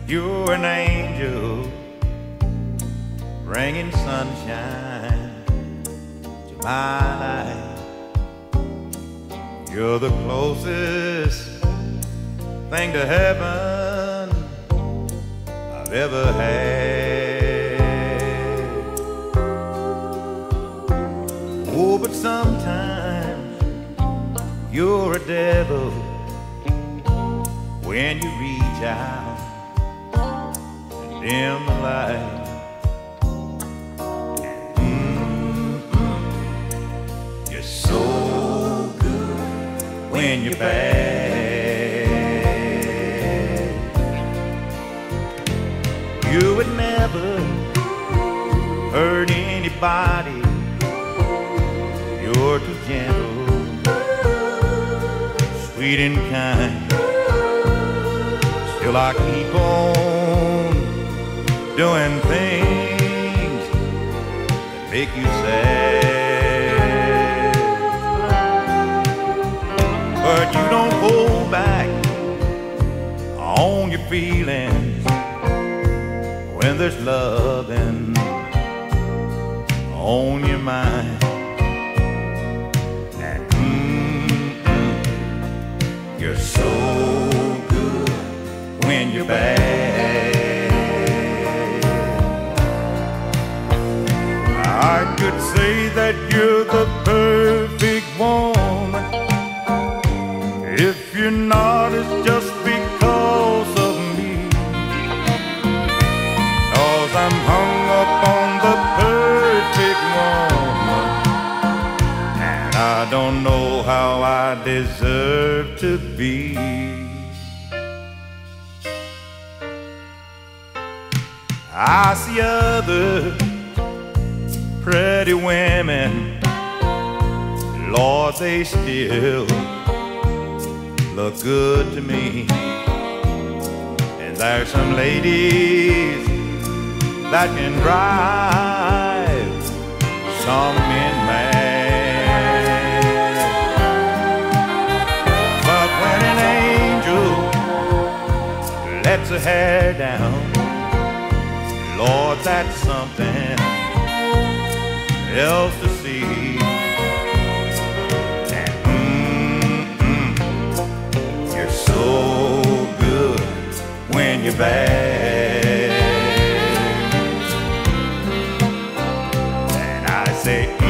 You're an angel, bringing sunshine to my life. You're the closest thing to heaven I've ever had. Oh, but sometimes you're a devil when you reach out and dim the light. You're so good when you're bad. You would never hurt anybody. You're too gentle, sweet and kind. Still I keep on doing things that make you sad. But you don't hold back on your feelings when there's loving on your mind. And you're so good when you're bad. I could say that you're the perfect woman. If you're not, it's just because of me. 'Cause I'm hung up on the perfect woman, and I don't know how I deserve to be. I see other pretty women, Lord, they still look good to me. And there's some ladies that can drive some men mad. But when an angel lets her hair down, Lord, that's something else to see. And you're so good when you're bad. And I say